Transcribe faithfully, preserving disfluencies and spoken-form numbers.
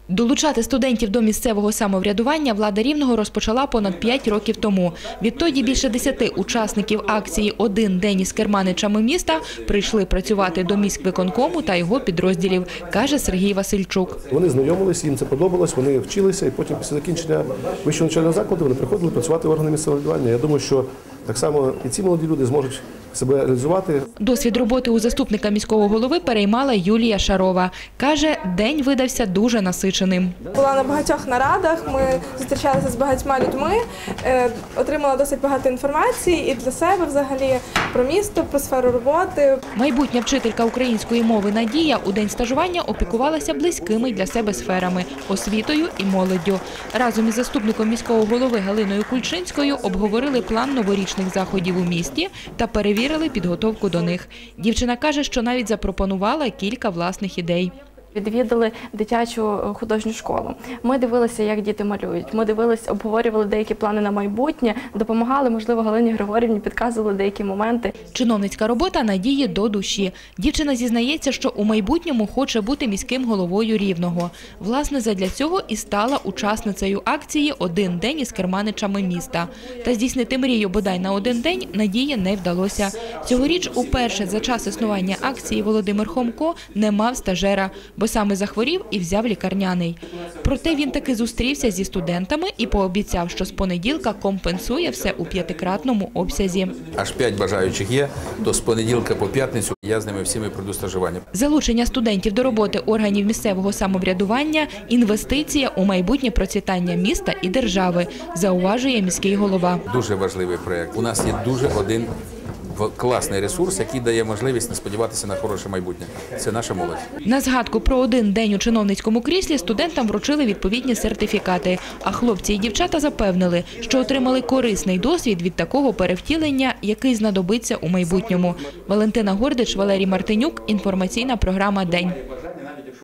Долучати студентів до місцевого самоврядування влада Рівного розпочала понад п'ять років тому. Відтоді більше десяти учасників акції «Один день із керманичами міста» прийшли працювати до міськвиконкому та його підрозділів, каже Сергій Васильчук. Вони знайомилися, їм це подобалось, вони вчилися і потім після закінчення вищого навчального закладу вони приходили працювати в органи місцевого самоврядування. Я думаю, що так само і ці молоді люди зможуть себе реалізувати. Досвід роботи у заступника міського голови переймала Юлія Шарова. Каже, день видався дуже насиченим. Була на багатьох нарадах, ми зустрічалися з багатьма людьми, отримала досить багато інформації і для себе взагалі про місто, про сферу роботи. Майбутня вчителька української мови Надія у день стажування опікувалася близькими для себе сферами – освітою і молоддю. Разом із заступником міського голови Галиною Кульчинською обговорили план новорічних заходів у місті та перевірили підготовку до них. Дівчина каже, що навіть запропонувала кілька власних ідей. Відвідали дитячу художню школу. Ми дивилися, як діти малюють. Ми дивилися, обговорювали деякі плани на майбутнє, допомагали, можливо, Галині Григорівні, підказували деякі моменти. Чиновницька робота Надії до душі. Дівчина зізнається, що у майбутньому хоче бути міським головою Рівного. Власне, задля цього і стала учасницею акції «Один день із керманичами міста». Та здійснити мрію бодай на один день Надії не вдалося. Цьогоріч уперше за час існування акції Володимир Хомко не мав стажера, бо саме захворів і взяв лікарняний. Проте він таки зустрівся зі студентами і пообіцяв, що з понеділка компенсує все у п'ятикратному обсязі. Аж п'ять бажаючих є, то з понеділка по п'ятницю я з ними всіми пройду стажування. Залучення студентів до роботи органів місцевого самоврядування – інвестиція у майбутнє процвітання міста і держави, зауважує міський голова. Дуже важливий проєкт. У нас є дуже один класний ресурс, який дає можливість не сподіватися на хороше майбутнє. Це наша молодь. На згадку про один день у чиновницькому кріслі студентам вручили відповідні сертифікати. А хлопці і дівчата запевнили, що отримали корисний досвід від такого перевтілення, який знадобиться у майбутньому. Валентина Гордич, Валерій Мартинюк. Інформаційна програма «День».